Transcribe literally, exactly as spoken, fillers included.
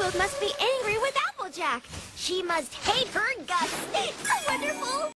both must be angry with Applejack. She must hate her guts.